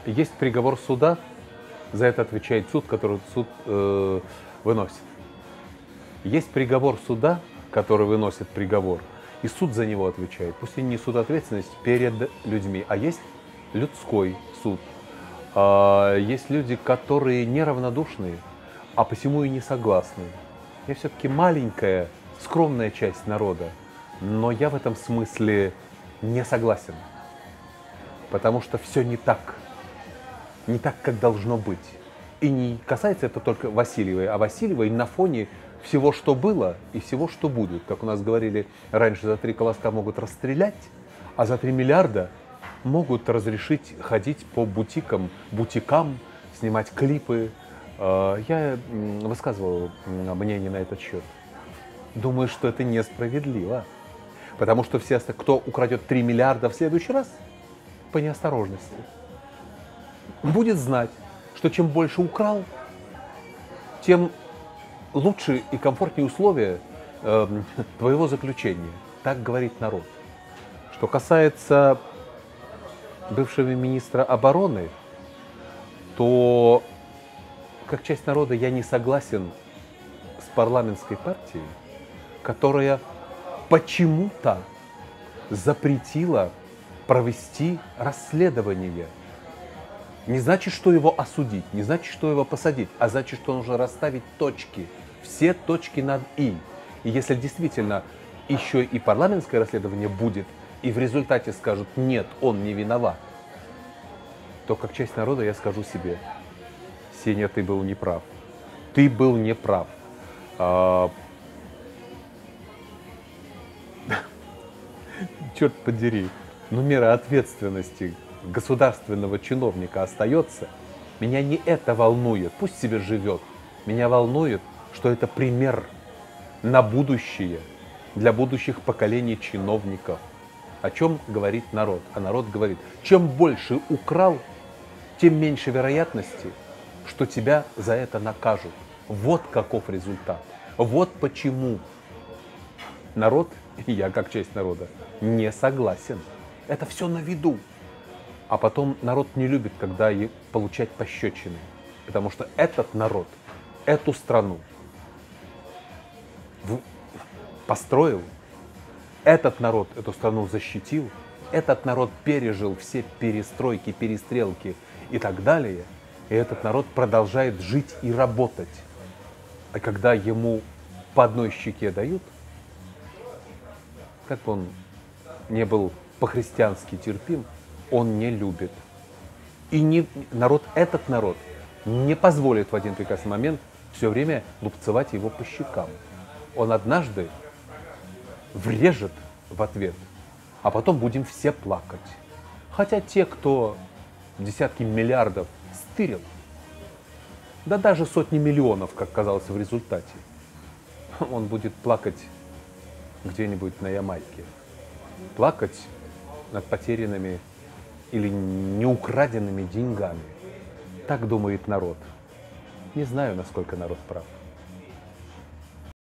Есть приговор суда, за это отвечает суд, который суд выносит. Есть приговор суда, который выносит приговор, и суд за него отвечает. Пусть они несут ответственность перед людьми. А есть людской суд. Есть люди, которые неравнодушные, а посему и не согласны. Я все-таки маленькая, скромная часть народа, но я в этом смысле не согласен. Потому что все не так, как должно быть. И не касается это только Васильевой, а Васильевой на фоне всего, что было и всего, что будет. Как у нас говорили раньше, за 3 колоска могут расстрелять, а за 3 миллиарда могут разрешить ходить по бутикам, снимать клипы. Я высказывал мнение на этот счет. Думаю, что это несправедливо. Потому что все, кто украдет 3 миллиарда в следующий раз, по неосторожности, будет знать, что чем больше украл, тем лучше и комфортнее условия твоего заключения. Так говорит народ. Что касается бывшего министра обороны, то как часть народа я не согласен с парламентской партией, которая почему-то запретила провести расследование. Не значит, что его осудить, не значит, что его посадить, а значит, что нужно расставить точки, все точки над «и». И если действительно еще и парламентское расследование будет, и в результате скажут «нет, он не виноват», то как часть народа я скажу себе: Сеня, ты был неправ. Ты был неправ. Черт подери, но мера ответственности государственного чиновника остается. Меня не это волнует, пусть себе живет. Меня волнует, что это пример на будущее, для будущих поколений чиновников. О чем говорит народ? А народ говорит: чем больше украл, тем меньше вероятности, что тебя за это накажут. Вот каков результат. Вот почему народ, и я как часть народа, не согласен. Это все на виду. А потом народ не любит, когда получать пощечины. Потому что этот народ, эту страну построил, этот народ эту страну защитил, этот народ пережил все перестройки, перестрелки и так далее. И этот народ продолжает жить и работать. А когда ему по одной щеке дают, как бы он не был по-христиански терпим, он не любит. И этот народ не позволит в один прекрасный момент все время лупцевать его по щекам. Он однажды врежет в ответ, а потом будем все плакать. Хотя те, кто десятки миллиардов стырил, да даже сотни миллионов, как казалось в результате, он будет плакать где-нибудь на Ямайке. Плакать над потерянными или неукраденными деньгами. Так думает народ. Не знаю, насколько народ прав.